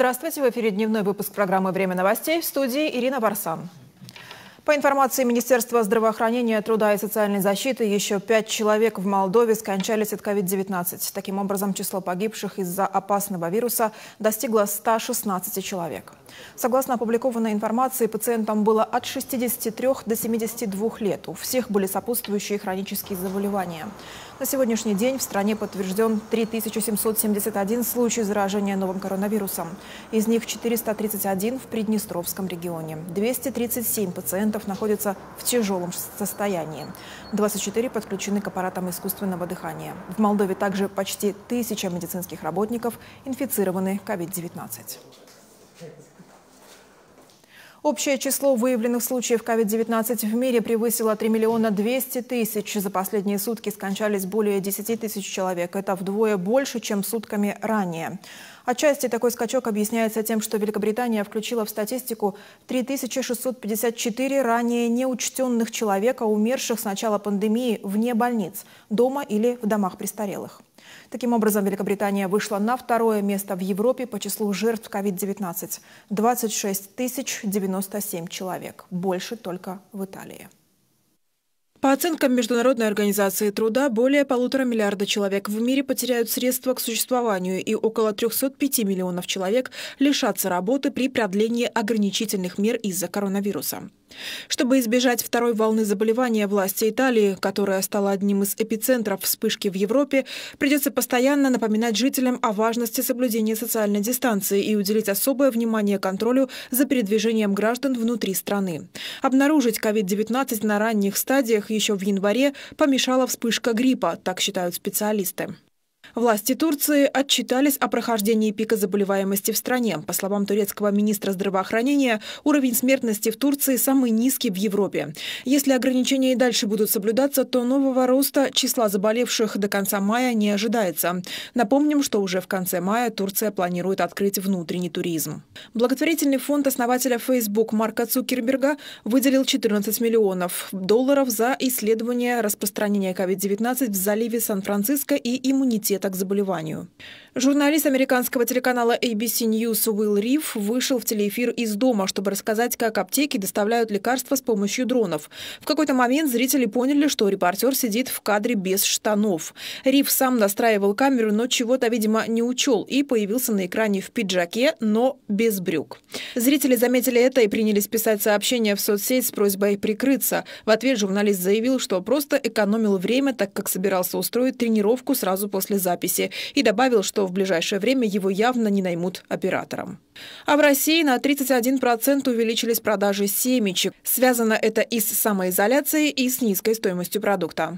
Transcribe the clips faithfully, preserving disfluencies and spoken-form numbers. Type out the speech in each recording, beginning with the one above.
Здравствуйте, в эфире дневной выпуск программы «Время новостей», в студии Ирина Барсан. По информации Министерства здравоохранения, труда и социальной защиты, еще пять человек в Молдове скончались от ковид девятнадцать. Таким образом, число погибших из-за опасного вируса достигло ста шестнадцати человек. Согласно опубликованной информации, пациентам было от шестидесяти трёх до семидесяти двух лет. У всех были сопутствующие хронические заболевания. На сегодняшний день в стране подтвержден три тысячи семьсот семьдесят один случай заражения новым коронавирусом. Из них четыреста тридцать один в Приднестровском регионе. двести тридцать семь пациентов находятся в тяжелом состоянии. двадцать четыре подключены к аппаратам искусственного дыхания. В Молдове также почти тысяча медицинских работников инфицированы ковид девятнадцать. Общее число выявленных случаев ковид девятнадцать в мире превысило три миллиона двести тысяч. За последние сутки скончались более десяти тысяч человек. Это вдвое больше, чем сутками ранее. Отчасти такой скачок объясняется тем, что Великобритания включила в статистику три тысячи шестьсот пятьдесят четыре ранее неучтенных человека, умерших с начала пандемии вне больниц, дома или в домах престарелых. Таким образом, Великобритания вышла на второе место в Европе по числу жертв ковид девятнадцать – двадцать шесть тысяч девяносто семь человек. Больше только в Италии. По оценкам Международной организации труда, более полутора миллиарда человек в мире потеряют средства к существованию, и около трёхсот пяти миллионов человек лишатся работы при продлении ограничительных мер из-за коронавируса. Чтобы избежать второй волны заболевания, власти Италии, которая стала одним из эпицентров вспышки в Европе, придется постоянно напоминать жителям о важности соблюдения социальной дистанции и уделить особое внимание контролю за передвижением граждан внутри страны. Обнаружить ковид девятнадцать на ранних стадиях еще в январе помешала вспышка гриппа, так считают специалисты. Власти Турции отчитались о прохождении пика заболеваемости в стране. По словам турецкого министра здравоохранения, уровень смертности в Турции самый низкий в Европе. Если ограничения и дальше будут соблюдаться, то нового роста числа заболевших до конца мая не ожидается. Напомним, что уже в конце мая Турция планирует открыть внутренний туризм. Благотворительный фонд основателя Facebook Марка Цукерберга выделил четырнадцать миллионов долларов за исследование распространения ковид девятнадцать в заливе Сан-Франциско и иммунитет к заболеванию. Журналист американского телеканала эй би си News Уилл Риф вышел в телеэфир из дома, чтобы рассказать, как аптеки доставляют лекарства с помощью дронов. В какой-то момент зрители поняли, что репортер сидит в кадре без штанов. Риф сам настраивал камеру, но чего-то, видимо, не учел и появился на экране в пиджаке, но без брюк. Зрители заметили это и принялись писать сообщения в соцсеть с просьбой прикрыться. В ответ журналист заявил, что просто экономил время, так как собирался устроить тренировку сразу после записи, и добавил, что в ближайшее время его явно не наймут оператором. А в России на тридцать один процент увеличились продажи семечек. Связано это и с самоизоляцией, и с низкой стоимостью продукта.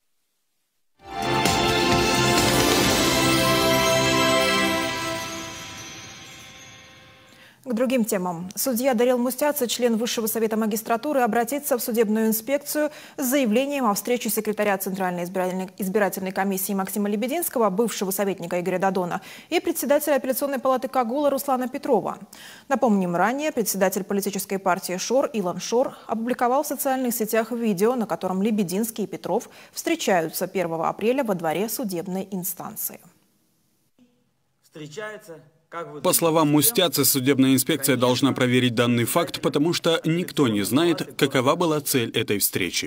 К другим темам. Судья Дарил Мустяца, член Высшего совета магистратуры, обратится в судебную инспекцию с заявлением о встрече секретаря Центральной избирательной, избирательной комиссии Максима Лебединского, бывшего советника Игоря Додона, и председателя апелляционной палаты Кагула Руслана Петрова. Напомним, ранее председатель политической партии ШОР Илон Шор опубликовал в социальных сетях видео, на котором Лебединский и Петров встречаются первого апреля во дворе судебной инстанции. Встречаются. По словам Мустяцы, судебная инспекция должна проверить данный факт, потому что никто не знает, какова была цель этой встречи.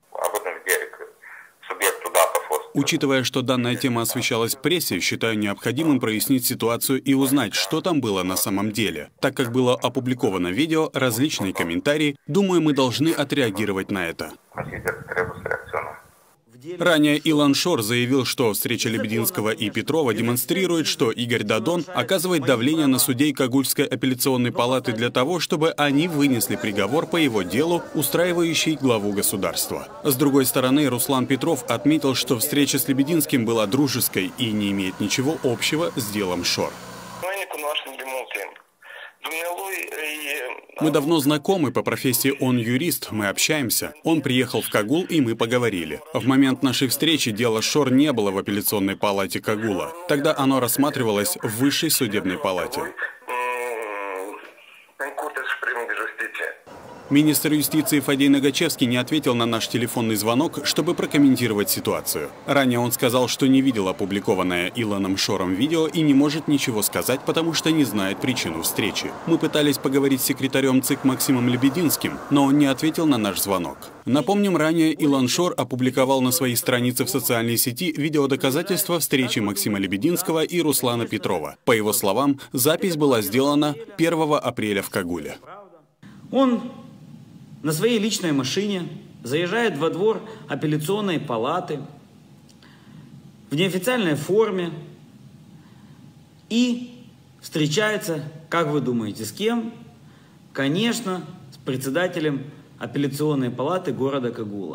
Учитывая, что данная тема освещалась в прессе, считаю необходимым прояснить ситуацию и узнать, что там было на самом деле. Так как было опубликовано видео, различные комментарии, думаю, мы должны отреагировать на это. Ранее Илон Шор заявил, что встреча Лебединского и Петрова демонстрирует, что Игорь Додон оказывает давление на судей Кагульской апелляционной палаты для того, чтобы они вынесли приговор по его делу, устраивающий главу государства. С другой стороны, Руслан Петров отметил, что встреча с Лебединским была дружеской и не имеет ничего общего с делом Шор. Мы давно знакомы, по профессии он юрист, мы общаемся. Он приехал в Кагул, и мы поговорили. В момент нашей встречи дело Шор не было в апелляционной палате Кагула. Тогда оно рассматривалось в высшей судебной палате. Министр юстиции Фадей Нагачевский не ответил на наш телефонный звонок, чтобы прокомментировать ситуацию. Ранее он сказал, что не видел опубликованное Илоном Шором видео и не может ничего сказать, потому что не знает причину встречи. Мы пытались поговорить с секретарем ЦИК Максимом Лебединским, но он не ответил на наш звонок. Напомним, ранее Илон Шор опубликовал на своей странице в социальной сети видеодоказательства встречи Максима Лебединского и Руслана Петрова. По его словам, запись была сделана первого апреля в Кагуле. Он на своей личной машине заезжает во двор апелляционной палаты в неофициальной форме и встречается, как вы думаете, с кем? Конечно, с председателем апелляционной палаты города Кагула.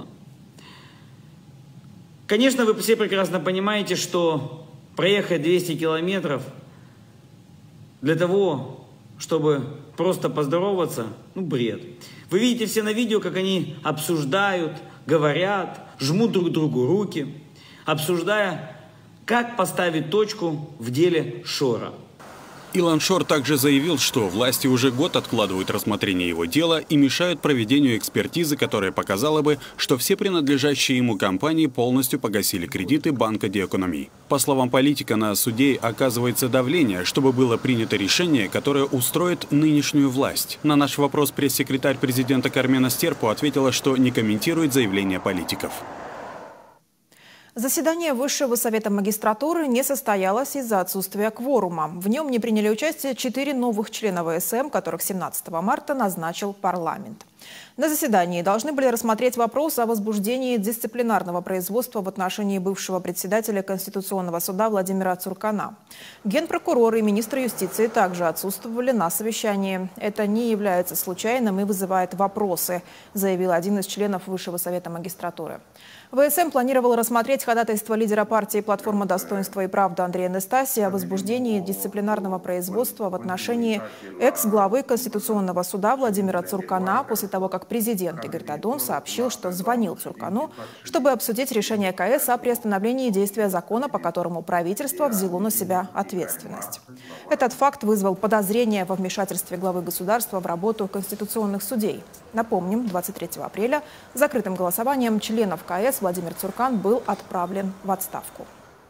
Конечно, вы все прекрасно понимаете, что проехать двести километров для того, чтобы просто поздороваться, ну, бред. Вы видите все на видео, как они обсуждают, говорят, жмут друг другу руки, обсуждая, как поставить точку в деле Шора. Илон Шор также заявил, что власти уже год откладывают рассмотрение его дела и мешают проведению экспертизы, которая показала бы, что все принадлежащие ему компании полностью погасили кредиты Банка де Экономии. По словам политика, на судей оказывается давление, чтобы было принято решение, которое устроит нынешнюю власть. На наш вопрос пресс-секретарь президента Кармена Стерпу ответила, что не комментирует заявления политиков. Заседание Высшего совета магистратуры не состоялось из-за отсутствия кворума. В нем не приняли участие четыре новых члена ВСМ, которых семнадцатого марта назначил парламент. На заседании должны были рассмотреть вопрос о возбуждении дисциплинарного производства в отношении бывшего председателя Конституционного суда Владимира Цуркана. Генпрокурор и министр юстиции также отсутствовали на совещании. Это не является случайным и вызывает вопросы, заявил один из членов Высшего совета магистратуры. ВСМ планировал рассмотреть ходатайство лидера партии «Платформа достоинства и правда» Андрея Настасия о возбуждении дисциплинарного производства в отношении экс-главы Конституционного суда Владимира Цуркана после того, как президент Игорь Дадон сообщил, что звонил Цуркану, чтобы обсудить решение КС о приостановлении действия закона, по которому правительство взяло на себя ответственность. Этот факт вызвал подозрения во вмешательстве главы государства в работу конституционных судей. Напомним, двадцать третьего апреля закрытым голосованием членов КС Владимир Цуркан был отправлен в отставку.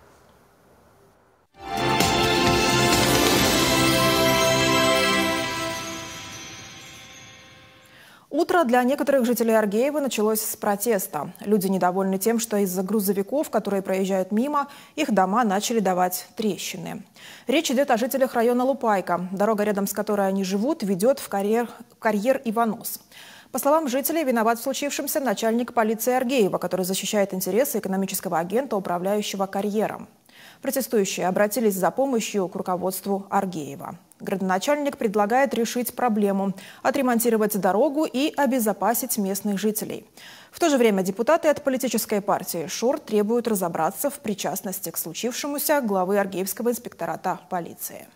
Утро для некоторых жителей Аргеева началось с протеста. Люди недовольны тем, что из-за грузовиков, которые проезжают мимо, их дома начали давать трещины. Речь идет о жителях района Лупайка. Дорога, рядом с которой они живут, ведет в карьер, карьер Иванос. По словам жителей, виноват в случившемся начальник полиции Аргеева, который защищает интересы экономического агента, управляющего карьером. Протестующие обратились за помощью к руководству Аргеева. Градоначальник предлагает решить проблему, отремонтировать дорогу и обезопасить местных жителей. В то же время депутаты от политической партии ШОР требуют разобраться в причастности к случившемуся главы Аргеевского инспектората полиции.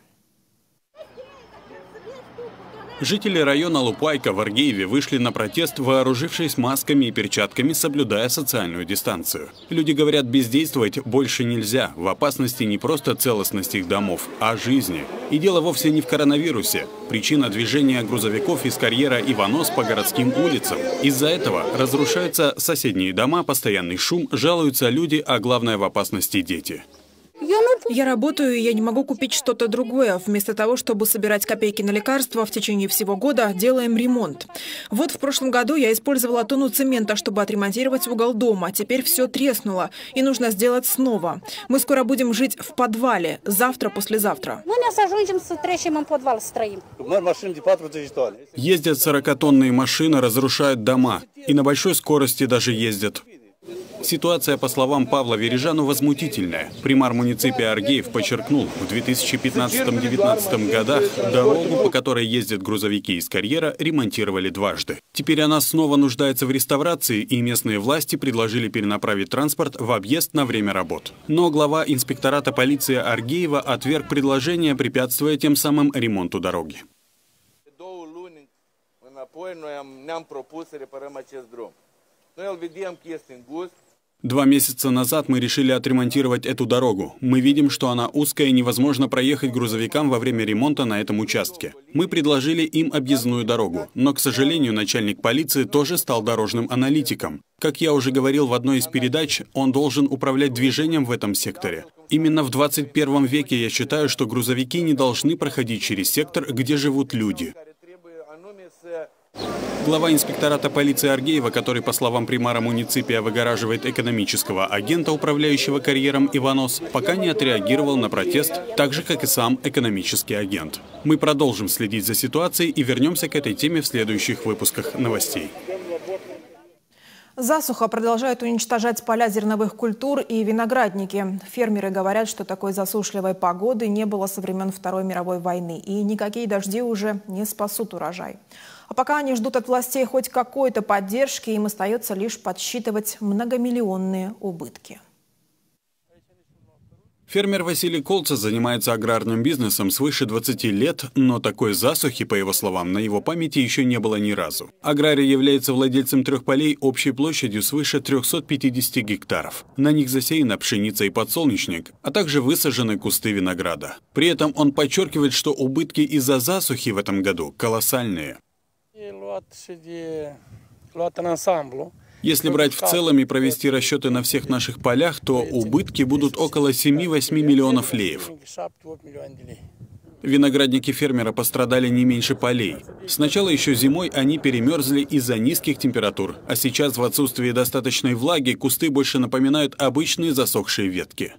Жители района Лупайка в Аргееве вышли на протест, вооружившись масками и перчатками, соблюдая социальную дистанцию. Люди говорят, бездействовать больше нельзя. В опасности не просто целостность их домов, а жизни. И дело вовсе не в коронавирусе. Причина движения грузовиков из карьера Иванос по городским улицам. Из-за этого разрушаются соседние дома, постоянный шум, жалуются люди, а главное в опасности дети. Я работаю, и я не могу купить что-то другое. Вместо того, чтобы собирать копейки на лекарства, в течение всего года делаем ремонт. Вот в прошлом году я использовала тонну цемента, чтобы отремонтировать угол дома. Теперь все треснуло, и нужно сделать снова. Мы скоро будем жить в подвале. Завтра, послезавтра. Ездят сорокатонные машины, разрушают дома. И на большой скорости даже ездят. Ситуация, по словам Павла Вережану, возмутительная. Примар муниципия Аргеев подчеркнул, в две тысячи пятнадцатом — две тысячи девятнадцатом годах дорогу, по которой ездят грузовики из карьера, ремонтировали дважды. Теперь она снова нуждается в реставрации, и местные власти предложили перенаправить транспорт в объезд на время работ. Но глава инспектората полиции Аргеева отверг предложение, препятствуя тем самым ремонту дороги. Noi îl vedem că este îngust, Два месяца назад мы решили отремонтировать эту дорогу. Мы видим, что она узкая и невозможно проехать грузовикам во время ремонта на этом участке. Мы предложили им объездную дорогу, но, к сожалению, начальник полиции тоже стал дорожным аналитиком. Как я уже говорил в одной из передач, он должен управлять движением в этом секторе. Именно в двадцать первом веке я считаю, что грузовики не должны проходить через сектор, где живут люди. Глава инспектората полиции Аргеева, который, по словам примара муниципия, выгораживает экономического агента, управляющего карьером Иванос, пока не отреагировал на протест, так же, как и сам экономический агент. Мы продолжим следить за ситуацией и вернемся к этой теме в следующих выпусках новостей. Засуха продолжает уничтожать поля зерновых культур и виноградники. Фермеры говорят, что такой засушливой погоды не было со времен Второй мировой войны, и никакие дожди уже не спасут урожай. А пока они ждут от властей хоть какой-то поддержки, им остается лишь подсчитывать многомиллионные убытки. Фермер Василий Колца занимается аграрным бизнесом свыше двадцати лет, но такой засухи, по его словам, на его памяти еще не было ни разу. Аграрий является владельцем трех полей общей площадью свыше трёхсот пятидесяти гектаров. На них засеяна пшеница и подсолнечник, а также высажены кусты винограда. При этом он подчеркивает, что убытки из-за засухи в этом году колоссальные. Если брать в целом и провести расчеты на всех наших полях, то убытки будут около семи-восьми миллионов леев. Виноградники фермера пострадали не меньше полей. Сначала еще зимой они перемерзли из-за низких температур, а сейчас в отсутствии достаточной влаги кусты больше напоминают обычные засохшие ветки.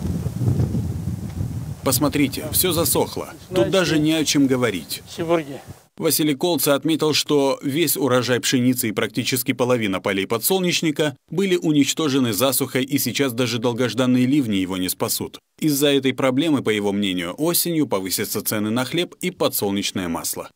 Посмотрите, все засохло. Тут даже не о чем говорить. Василий Колца отметил, что весь урожай пшеницы и практически половина полей подсолнечника были уничтожены засухой, и сейчас даже долгожданные ливни его не спасут. Из-за этой проблемы, по его мнению, осенью повысятся цены на хлеб и подсолнечное масло.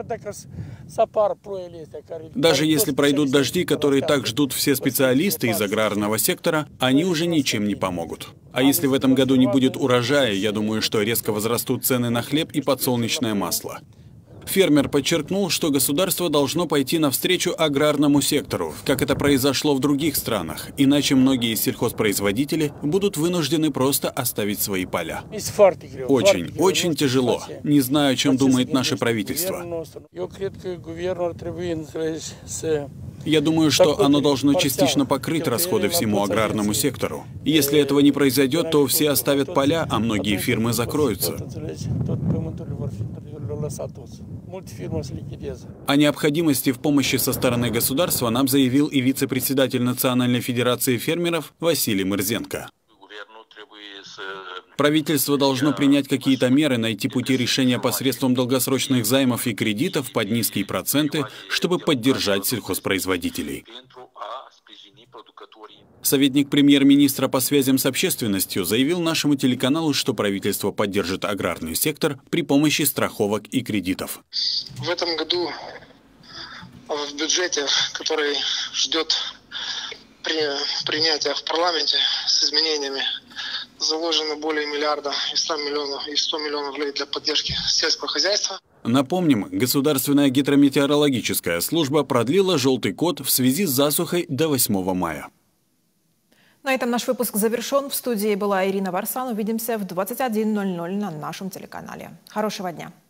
Даже если пройдут дожди, которые так ждут все специалисты из аграрного сектора, они уже ничем не помогут. А если в этом году не будет урожая, я думаю, что резко возрастут цены на хлеб и подсолнечное масло. Фермер подчеркнул, что государство должно пойти навстречу аграрному сектору, как это произошло в других странах, иначе многие сельхозпроизводители будут вынуждены просто оставить свои поля. Очень, очень тяжело. Не знаю, о чем думает наше правительство. Я думаю, что оно должно частично покрыть расходы всему аграрному сектору. Если этого не произойдет, то все оставят поля, а многие фирмы закроются. О необходимости в помощи со стороны государства нам заявил и вице-председатель Национальной федерации фермеров Василий Мырзенко. Правительство должно принять какие-то меры, найти пути решения посредством долгосрочных займов и кредитов под низкие проценты, чтобы поддержать сельхозпроизводителей. Советник премьер-министра по связям с общественностью заявил нашему телеканалу, что правительство поддержит аграрный сектор при помощи страховок и кредитов. В этом году в бюджете, который ждет при принятия в парламенте с изменениями, заложено более миллиарда и ста миллионов, и сто миллионов лей для поддержки сельского хозяйства. Напомним, Государственная гидрометеорологическая служба продлила желтый код в связи с засухой до восьмого мая. На этом наш выпуск завершен. В студии была Ирина Варсан. Увидимся в двадцать один ноль ноль на нашем телеканале. Хорошего дня!